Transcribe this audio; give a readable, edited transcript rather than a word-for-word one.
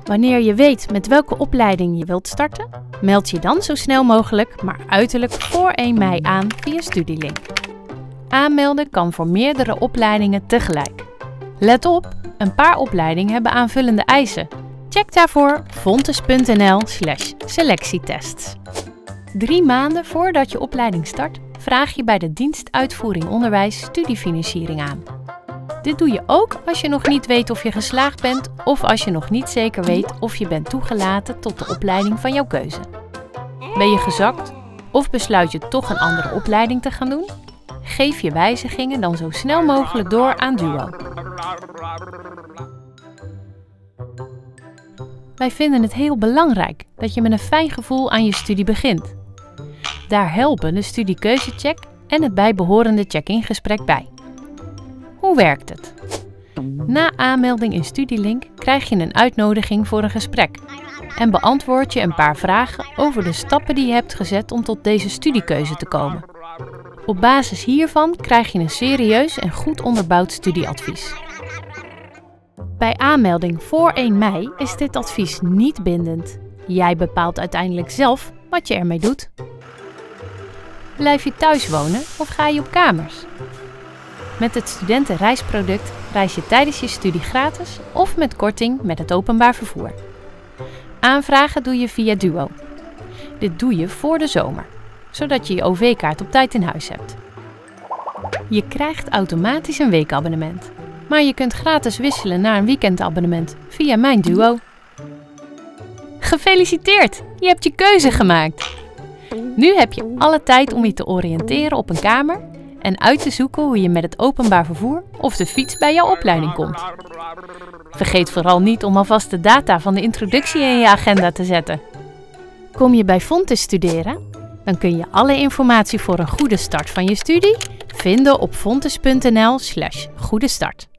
Wanneer je weet met welke opleiding je wilt starten, meld je dan zo snel mogelijk, maar uiterlijk voor 1 mei aan via Studielink. Aanmelden kan voor meerdere opleidingen tegelijk. Let op, een paar opleidingen hebben aanvullende eisen. Check daarvoor fontes.nl/selectietests. 3 maanden voordat je opleiding start, vraag je bij de dienst Uitvoering Onderwijs studiefinanciering aan. Dit doe je ook als je nog niet weet of je geslaagd bent of als je nog niet zeker weet of je bent toegelaten tot de opleiding van jouw keuze. Ben je gezakt of besluit je toch een andere opleiding te gaan doen? Geef je wijzigingen dan zo snel mogelijk door aan DUO. Wij vinden het heel belangrijk dat je met een fijn gevoel aan je studie begint. Daar helpen de studiekeuzecheck en het bijbehorende check-in-gesprek bij. Hoe werkt het? Na aanmelding in Studielink krijg je een uitnodiging voor een gesprek en beantwoord je een paar vragen over de stappen die je hebt gezet om tot deze studiekeuze te komen. Op basis hiervan krijg je een serieus en goed onderbouwd studieadvies. Bij aanmelding voor 1 mei is dit advies niet bindend. Jij bepaalt uiteindelijk zelf wat je ermee doet. Blijf je thuis wonen of ga je op kamers? Met het studentenreisproduct reis je tijdens je studie gratis of met korting met het openbaar vervoer. Aanvragen doe je via DUO. Dit doe je voor de zomer, zodat je je OV-kaart op tijd in huis hebt. Je krijgt automatisch een weekabonnement, maar je kunt gratis wisselen naar een weekendabonnement via Mijn Duo. Gefeliciteerd! Je hebt je keuze gemaakt! Nu heb je alle tijd om je te oriënteren op een kamer en uit te zoeken hoe je met het openbaar vervoer of de fiets bij jouw opleiding komt. Vergeet vooral niet om alvast de data van de introductie in je agenda te zetten. Kom je bij Fontes studeren? Dan kun je alle informatie voor een goede start van je studie vinden op fontes.nl/goedestart.